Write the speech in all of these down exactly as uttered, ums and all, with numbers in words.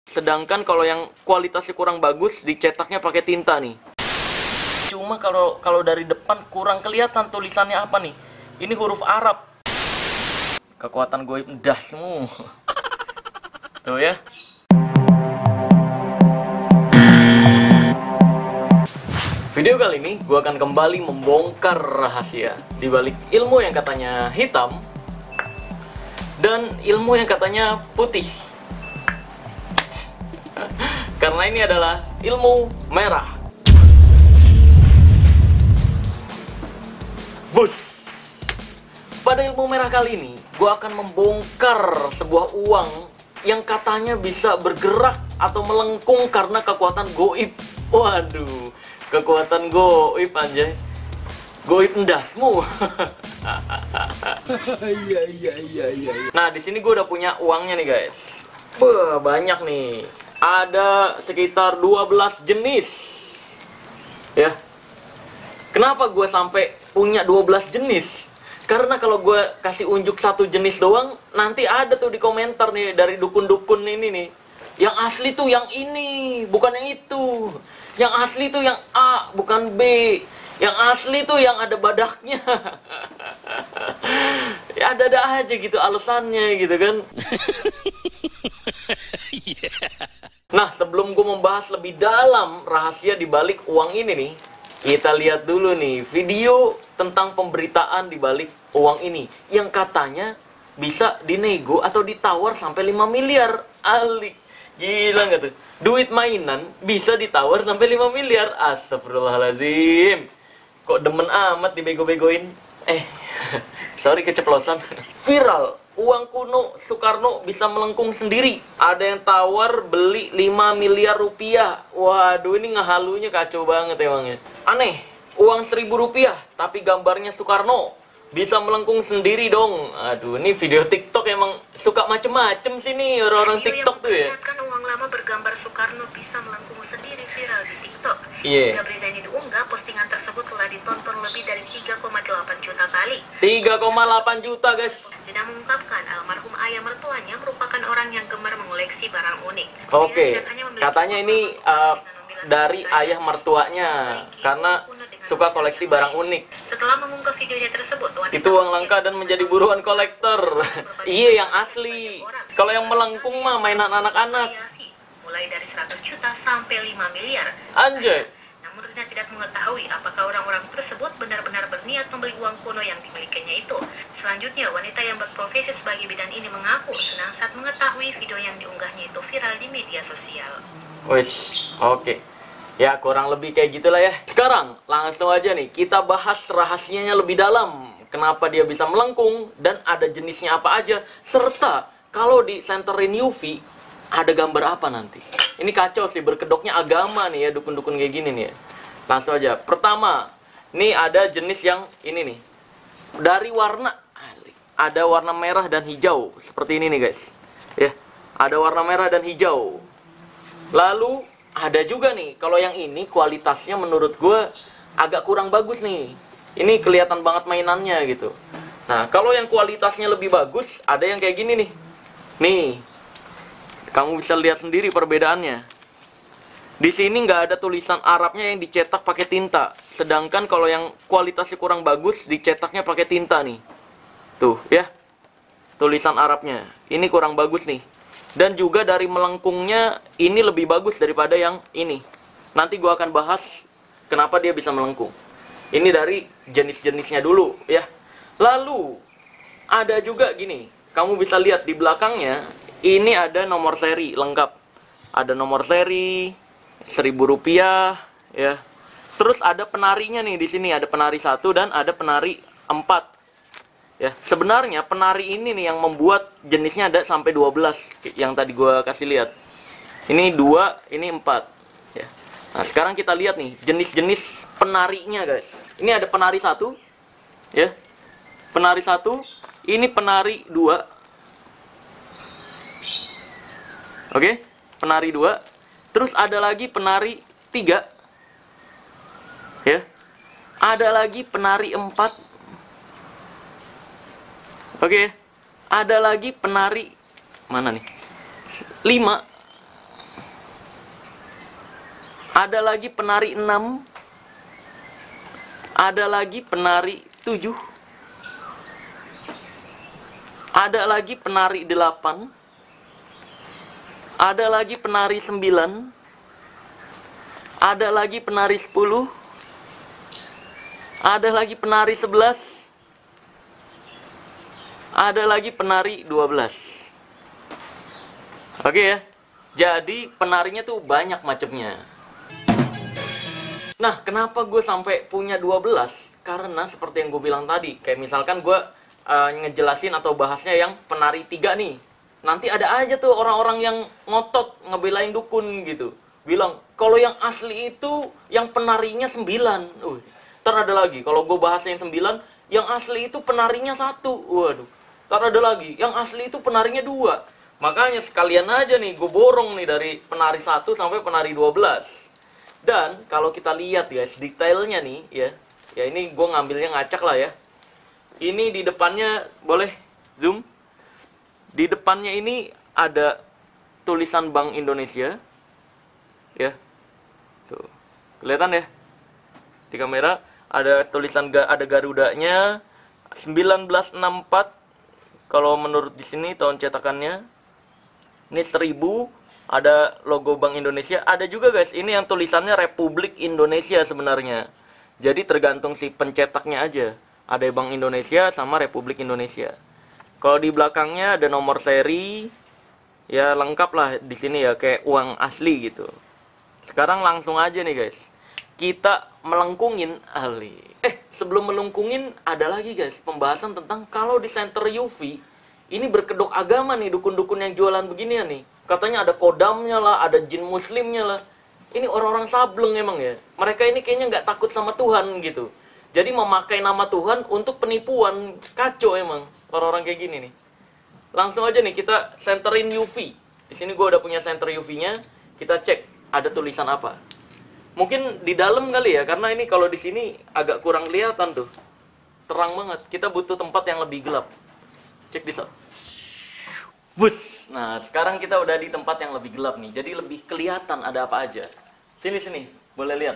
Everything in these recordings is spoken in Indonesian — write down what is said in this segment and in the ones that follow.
Sedangkan kalau yang kualitasnya kurang bagus, dicetaknya pakai tinta nih. Cuma kalau kalau dari depan kurang kelihatan tulisannya apa nih. Ini huruf Arab. Kekuatan goib dasmu. Tuh ya. Video kali ini gue akan kembali membongkar rahasia di balik ilmu yang katanya hitam dan ilmu yang katanya putih. Karena ini adalah ilmu merah. Bus. Pada ilmu merah kali ini, gue akan membongkar sebuah uang yang katanya bisa bergerak atau melengkung karena kekuatan goib. Waduh, kekuatan goib anjay. Goib endasmu. Iya iya iya iya. Nah, di sini gue udah punya uangnya nih, guys. Wah, banyak nih. Ada sekitar dua belas jenis. Ya. Kenapa gue sampai punya dua belas jenis? Karena kalau gue kasih unjuk satu jenis doang, nanti ada tuh di komentar nih dari dukun-dukun ini nih. Yang asli tuh yang ini, bukan yang itu. Yang asli tuh yang A, bukan B. Yang asli tuh yang ada badaknya. Ya ada-ada aja gitu alasannya gitu kan. Nah, sebelum gue membahas lebih dalam rahasia di balik uang ini nih, kita lihat dulu nih video tentang pemberitaan di balik uang ini yang katanya bisa dinego atau ditawar sampai lima miliar. Alik. Gila nggak tuh? Duit mainan bisa ditawar sampai lima miliar. Astagfirullahaladzim. Kok demen amat dibego-begoin? Eh, sorry keceplosan. Viral. Uang kuno Soekarno bisa melengkung sendiri. Ada yang tawar beli lima miliar rupiah. Waduh, ini ngehalunya kacau banget emangnya. Aneh, uang seribu rupiah tapi gambarnya Soekarno bisa melengkung sendiri dong. Aduh, ini video TikTok emang suka macem-macem sih nih orang-orang TikTok tuh ya. Kan uang lama bergambar Soekarno bisa melengkung sendiri viral di TikTok. Iya. Hingga berita ini diunggah, postingan tersebut telah ditonton lebih dari tiga koma delapan juta kali. tiga koma delapan juta, guys. Dina mengungkapkan almarhum ayah mertuanya merupakan orang yang gemar mengoleksi barang unik. Oke, katanya ini uh, dari ayah mertuanya karena suka koleksi barang unik. Setelah mengunggah videonya tersebut, itu uang langka dan menjadi buruan kolektor. Iya, yang asli. Kalau yang melengkung mah mainan anak-anak. Mulai dari seratus juta sampai lima miliar. Anjay. Namun Rina tidak mengetahui apakah orang-orang tersebut benar-benar berniat membeli uang kuno yang dimilikinya itu. Selanjutnya, wanita yang berprofesi sebagai bidan ini mengaku senang saat mengetahui video yang diunggahnya itu viral di media sosial. Wes, oke. Okay. Ya, kurang lebih kayak gitulah ya. Sekarang, langsung aja nih, kita bahas rahasianya lebih dalam. Kenapa dia bisa melengkung, dan ada jenisnya apa aja. Serta, kalau di senterin U V, ada gambar apa nanti. Ini kacau sih, berkedoknya agama nih ya, dukun-dukun kayak gini nih ya. Langsung aja. Pertama, nih ada jenis yang ini nih. Dari warna, ada warna merah dan hijau. Seperti ini nih guys. Ya, ada warna merah dan hijau. Lalu, ada juga nih, kalau yang ini kualitasnya menurut gue agak kurang bagus nih. Ini kelihatan banget mainannya gitu. Nah, kalau yang kualitasnya lebih bagus, ada yang kayak gini nih. Nih, kamu bisa lihat sendiri perbedaannya. Di sini nggak ada tulisan Arabnya yang dicetak pakai tinta. Sedangkan kalau yang kualitasnya kurang bagus, dicetaknya pakai tinta nih. Tuh, ya. Tulisan Arabnya. Ini kurang bagus nih. Dan juga dari melengkungnya, ini lebih bagus daripada yang ini. Nanti gua akan bahas kenapa dia bisa melengkung. Ini dari jenis-jenisnya dulu, ya. Lalu, ada juga gini. Kamu bisa lihat di belakangnya, ini ada nomor seri lengkap. Ada nomor seri, seribu rupiah, ya. Terus ada penarinya nih di sini, ada penari satu dan ada penari empat. Ya, sebenarnya penari ini nih yang membuat jenisnya ada sampai dua belas yang tadi gua kasih lihat. Ini dua, ini empat, ya. Nah, sekarang kita lihat nih jenis-jenis penarinya, guys. Ini ada penari satu, ya. Penari satu, ini penari dua. Oke, penari dua. Terus ada lagi penari tiga. Ya. Ada lagi penari empat. Oke, ada lagi penari mana nih? lima. Ada lagi penari enam. Ada lagi penari tujuh. Ada lagi penari delapan. Ada lagi penari sembilan. Ada lagi penari sepuluh. Ada lagi penari sebelas. Ada lagi penari dua belas. Oke ya. Jadi penarinya tuh banyak macamnya. Nah, kenapa gue sampai punya dua belas? Karena seperti yang gue bilang tadi, kayak misalkan gue uh, ngejelasin atau bahasnya yang penari tiga nih. Nanti ada aja tuh orang-orang yang ngotot ngebelain dukun gitu. Bilang, kalau yang asli itu yang penarinya sembilan. Uh, ntar ada lagi, kalau gue bahas yang sembilan, yang asli itu penarinya satu. Waduh, ntar ada lagi, yang asli itu penarinya dua. Makanya sekalian aja nih, gue borong nih dari penari satu sampai penari dua belas. Dan kalau kita lihat guys, detailnya nih ya. Ya ini gue ngambilnya ngacak lah ya. Ini di depannya, boleh zoom. Di depannya ini ada tulisan Bank Indonesia. Ya. Tuh. Kelihatan ya? Di kamera ada tulisan, ada Garudanya seribu sembilan ratus enam puluh empat. Kalau menurut di sini tahun cetakannya. Ini seribu. Ada logo Bank Indonesia. Ada juga guys, ini yang tulisannya Republik Indonesia sebenarnya. Jadi tergantung si pencetaknya aja. Ada Bank Indonesia sama Republik Indonesia. Kalau di belakangnya ada nomor seri. Ya lengkap lah di sini ya, kayak uang asli gitu. Sekarang langsung aja nih guys. Kita melengkungin ahli. Eh, sebelum melengkungin ada lagi guys pembahasan tentang kalau di center U V ini berkedok agama nih dukun-dukun yang jualan beginian nih. Katanya ada kodamnya lah, ada jin muslimnya lah. Ini orang-orang sableng emang ya. Mereka ini kayaknya nggak takut sama Tuhan gitu. Jadi memakai nama Tuhan untuk penipuan. Kacau emang orang-orang kayak gini nih. Langsung aja nih kita centerin U V. Di sini gue udah punya center U V-nya. Kita cek ada tulisan apa. Mungkin di dalam kali ya, karena ini kalau di sini agak kurang kelihatan tuh. Terang banget. Kita butuh tempat yang lebih gelap. Cek di sana. Bus. Nah, sekarang kita udah di tempat yang lebih gelap nih. Jadi lebih kelihatan ada apa aja. Sini sini, boleh lihat.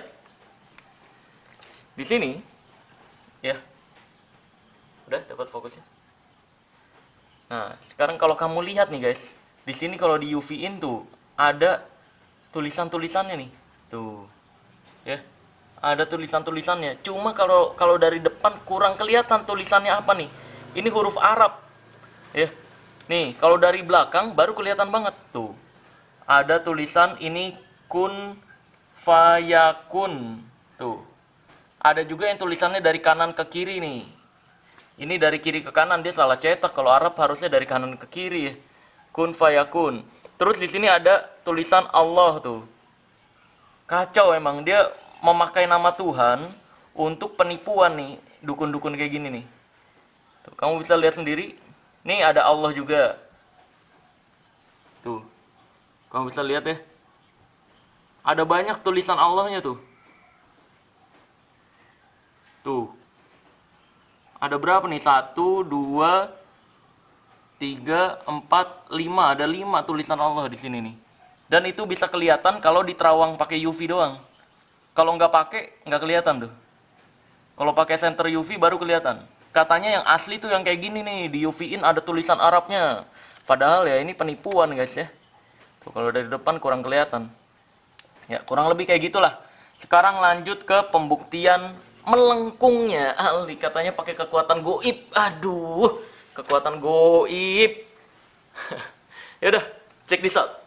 Di sini ya. Udah dapat fokusnya. Nah, sekarang kalau kamu lihat nih guys, di sini kalau di U V-in tuh ada tulisan-tulisannya nih. Tuh. Ya. Ada tulisan-tulisannya. Cuma kalau kalau dari depan kurang kelihatan tulisannya apa nih. Ini huruf Arab. Ya. Nih, kalau dari belakang baru kelihatan banget tuh. Ada tulisan ini kun fayakun. Tuh. Ada juga yang tulisannya dari kanan ke kiri nih. Ini dari kiri ke kanan, dia salah cetak. Kalau Arab harusnya dari kanan ke kiri ya. Kun fayakun. Terus di sini ada tulisan Allah tuh. Kacau emang, dia memakai nama Tuhan untuk penipuan nih, dukun-dukun kayak gini nih. Tuh, kamu bisa lihat sendiri. Nih ada Allah juga. Tuh. Kamu bisa lihat ya. Ada banyak tulisan Allahnya tuh. Tuh. Ada berapa nih? Satu, dua, tiga, empat, lima. Ada lima tulisan Allah di sini nih. Dan itu bisa kelihatan kalau di terawang pakai U V doang. Kalau nggak pakai, nggak kelihatan tuh. Kalau pakai center U V baru kelihatan. Katanya yang asli tuh yang kayak gini nih, di U V-in ada tulisan Arabnya. Padahal ya ini penipuan guys ya. Tuh kalau dari depan kurang kelihatan. Ya kurang lebih kayak gitulah. Sekarang lanjut ke pembuktian melengkungnya. Ali katanya pakai kekuatan goib. Aduh, kekuatan goib. Ya udah, cek di shot.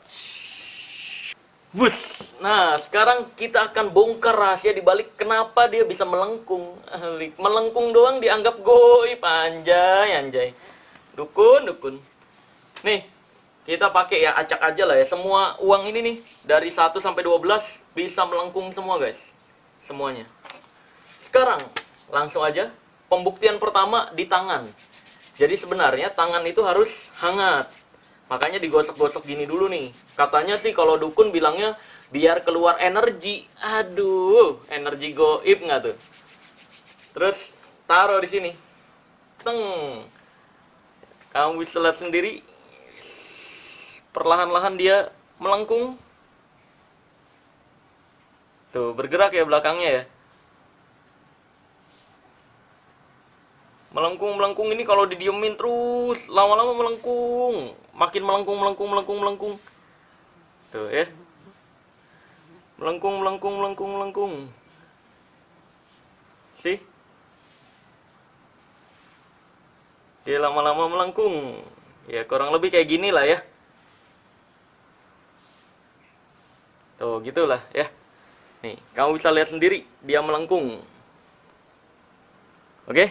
Bus. Nah, sekarang kita akan bongkar rahasia di balik kenapa dia bisa melengkung. Melengkung doang dianggap goib, anjay, anjay. Dukun, dukun. Nih, kita pakai ya acak aja lah ya. Semua uang ini nih dari satu sampai dua belas bisa melengkung semua, guys. Semuanya. Sekarang langsung aja pembuktian pertama di tangan. Jadi sebenarnya tangan itu harus hangat. Makanya digosok-gosok gini dulu nih. Katanya sih kalau dukun bilangnya biar keluar energi. Aduh, energi goib nggak tuh? Terus taruh di sini. Teng. Kamu bisa lihat sendiri. Perlahan-lahan dia melengkung. Tuh, bergerak ya belakangnya ya. Melengkung, melengkung ini kalau didiemin terus, lama-lama melengkung. Makin melengkung, melengkung, melengkung, melengkung. Tuh ya. Melengkung, melengkung, melengkung, melengkung. Sih? Dia lama-lama melengkung. Ya, kurang lebih kayak gini lah ya. Tuh, gitulah ya. Nih, kamu bisa lihat sendiri, dia melengkung. Oke?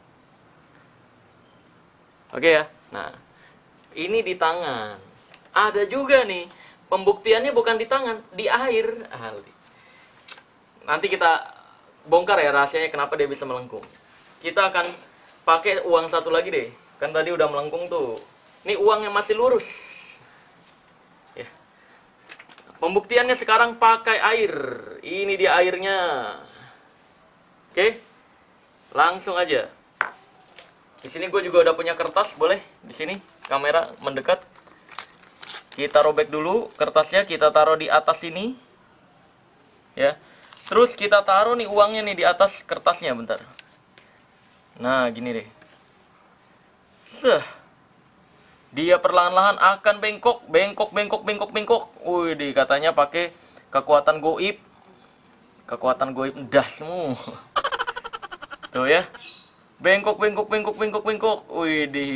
Oke ya. Nah, ini di tangan. Ada juga nih, pembuktiannya bukan di tangan, di air. Nanti kita bongkar ya rahasianya kenapa dia bisa melengkung. Kita akan pakai uang satu lagi deh. Kan tadi udah melengkung tuh. Ini uang yang masih lurus. Ya. Pembuktiannya sekarang pakai air. Ini dia airnya. Oke. Langsung aja. Di sini gue juga udah punya kertas, boleh? Di sini kamera mendekat. Kita robek dulu kertasnya, kita taruh di atas sini. Ya. Terus kita taruh nih uangnya nih di atas kertasnya, bentar. Nah, gini deh. Seh. Dia perlahan-lahan akan bengkok, bengkok, bengkok, bengkok, bengkok. Wih, di katanya pakai kekuatan goib. Kekuatan goib dasmu. Tuh ya. Bengkok, bengkok, bengkok, bengkok, bengkok. Wih, di.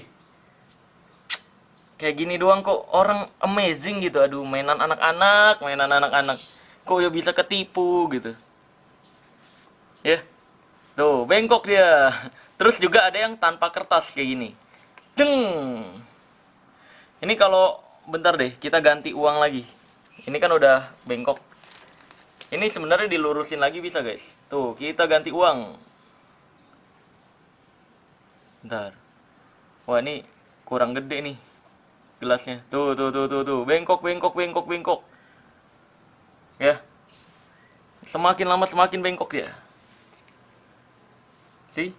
Kayak gini doang kok orang amazing gitu. Aduh, mainan anak-anak, mainan anak-anak. Kok ya bisa ketipu gitu. Ya. Tuh, bengkok dia. Terus juga ada yang tanpa kertas kayak gini. Deng. Ini kalau bentar deh, kita ganti uang lagi. Ini kan udah bengkok. Ini sebenarnya dilurusin lagi bisa, guys. Tuh, kita ganti uang. Bentar. Wah, ini kurang gede nih gelasnya. Tuh, tuh, tuh, tuh, tuh. Bengkok, bengkok, bengkok, bengkok. Ya. Semakin lama semakin bengkok dia. See?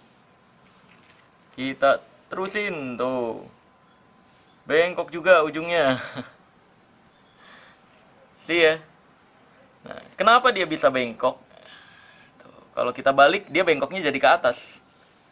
Kita terusin tuh. Bengkok juga ujungnya. See ya. Nah, kenapa dia bisa bengkok? Tuh, kalau kita balik, dia bengkoknya jadi ke atas.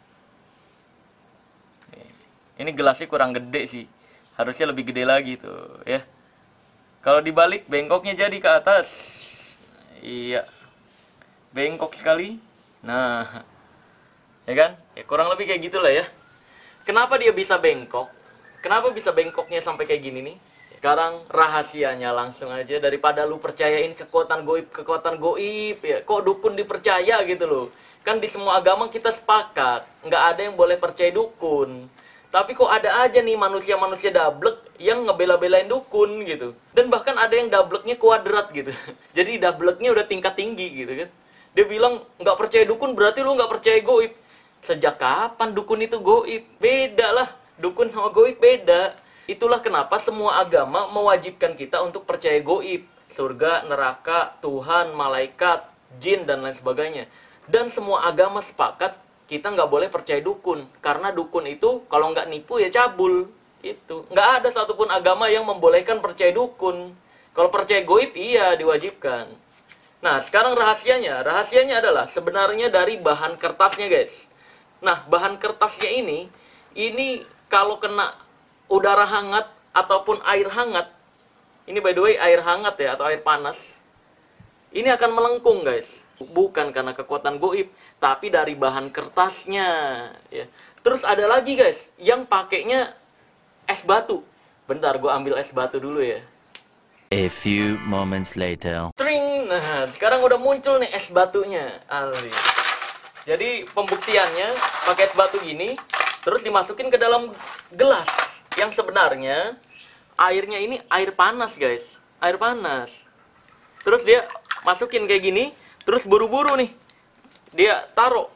Ini gelasnya kurang gede sih. Harusnya lebih gede lagi tuh, ya. Kalau dibalik, bengkoknya jadi ke atas. Iya. Bengkok sekali. Nah, ya kan? Ya kurang lebih kayak gitulah ya. Kenapa dia bisa bengkok? Kenapa bisa bengkoknya sampai kayak gini nih? Sekarang rahasianya langsung aja, daripada lu percayain kekuatan goib, kekuatan goib ya. Kok dukun dipercaya gitu loh. Kan di semua agama kita sepakat, nggak ada yang boleh percaya dukun. Tapi kok ada aja nih manusia-manusia dablek yang ngebela-belain dukun gitu. Dan bahkan ada yang dableknya kuadrat gitu. Jadi dableknya udah tingkat tinggi gitu kan. Dia bilang nggak percaya dukun berarti lu nggak percaya goib. Sejak kapan dukun itu goib? Beda lah. Dukun sama goib beda. Itulah kenapa semua agama mewajibkan kita untuk percaya goib. Surga, neraka, Tuhan, malaikat, jin, dan lain sebagainya. Dan semua agama sepakat kita nggak boleh percaya dukun. Karena dukun itu kalau nggak nipu ya cabul. Itu. Nggak ada satupun agama yang membolehkan percaya dukun. Kalau percaya goib iya diwajibkan. Nah sekarang rahasianya. Rahasianya adalah sebenarnya dari bahan kertasnya guys. Nah bahan kertasnya ini. Ini kalau kena udara hangat ataupun air hangat. Ini by the way air hangat ya atau air panas. Ini akan melengkung guys. Bukan karena kekuatan goib, tapi dari bahan kertasnya ya. Terus ada lagi guys, yang pakainya es batu. Bentar, gue ambil es batu dulu ya. A few moments later. Tring, nah sekarang udah muncul nih es batunya. Ali. Jadi pembuktiannya pakai es batu gini, terus dimasukin ke dalam gelas. Yang sebenarnya airnya ini air panas guys, air panas. Terus dia masukin kayak gini. Terus buru-buru nih, dia taruh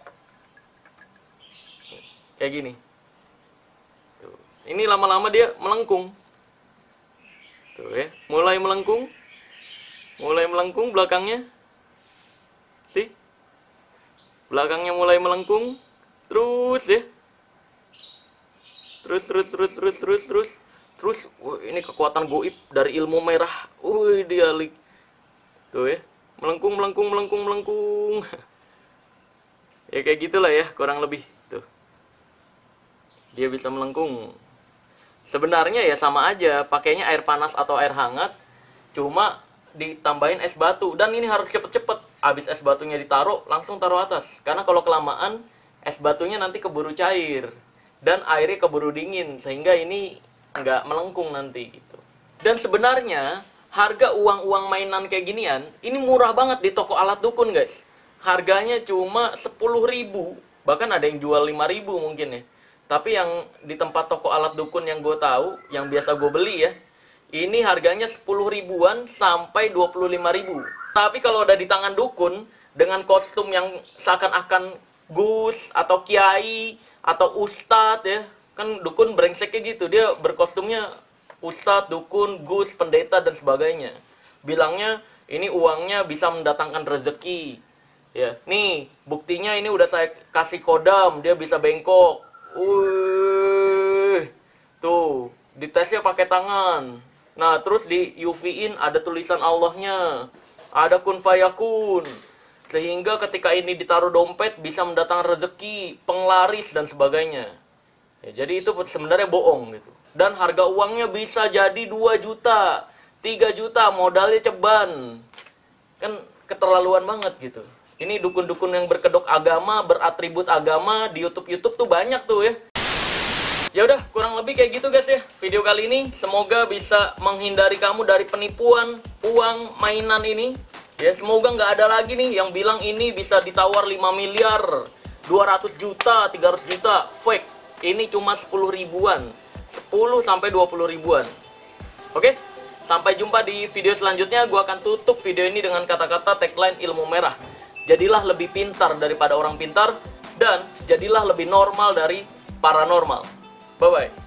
kayak gini. Tuh. Ini lama-lama dia melengkung. Tuh ya, mulai melengkung, mulai melengkung belakangnya. Sih, belakangnya mulai melengkung, terus ya, terus terus terus terus terus terus terus. Wah, ini kekuatan goib dari ilmu merah. Wih dia lik. Tuh ya, melengkung, melengkung, melengkung, melengkung. Ya kayak gitulah ya, kurang lebih. Tuh. Dia bisa melengkung. Sebenarnya ya sama aja, pakainya air panas atau air hangat, cuma ditambahin es batu. Dan ini harus cepet-cepet. Habis es batunya ditaruh, langsung taruh atas. Karena kalau kelamaan, es batunya nanti keburu cair. Dan airnya keburu dingin, sehingga ini nggak melengkung nanti gitu. Dan sebenarnya harga uang-uang mainan kayak ginian ini murah banget di toko alat dukun, guys. Harganya cuma sepuluh ribu, bahkan ada yang jual lima ribu mungkin ya. Tapi yang di tempat toko alat dukun yang gue tahu, yang biasa gue beli ya, ini harganya sepuluh ribuan sampai dua puluh lima ribu. Tapi kalau udah di tangan dukun dengan kostum yang seakan-akan gus atau kiai atau ustadz ya, kan dukun brengseknya gitu, dia berkostumnya ustadz, dukun, gus, pendeta, dan sebagainya. Bilangnya ini uangnya bisa mendatangkan rezeki. Ya, nih buktinya ini udah saya kasih kodam, dia bisa bengkok. Wih, tuh ditesnya pakai tangan. Nah, terus di U V-in ada tulisan Allahnya, ada kun fayakun. Sehingga ketika ini ditaruh dompet bisa mendatangkan rezeki, penglaris, dan sebagainya. Ya, jadi itu sebenarnya bohong gitu. Dan harga uangnya bisa jadi dua juta, tiga juta, modalnya ceban. Kan keterlaluan banget gitu. Ini dukun-dukun yang berkedok agama, beratribut agama di YouTube-YouTube tuh banyak tuh ya. Ya udah, kurang lebih kayak gitu guys ya. Video kali ini semoga bisa menghindari kamu dari penipuan uang mainan ini. Ya, semoga nggak ada lagi nih yang bilang ini bisa ditawar lima miliar, dua ratus juta, tiga ratus juta. Fake. Ini cuma sepuluh ribuan. sepuluh sampai dua puluh ribuan. Oke? Sampai jumpa di video selanjutnya. Gua akan tutup video ini dengan kata-kata tagline ilmu merah. Jadilah lebih pintar daripada orang pintar, dan jadilah lebih normal dari paranormal. Bye-bye.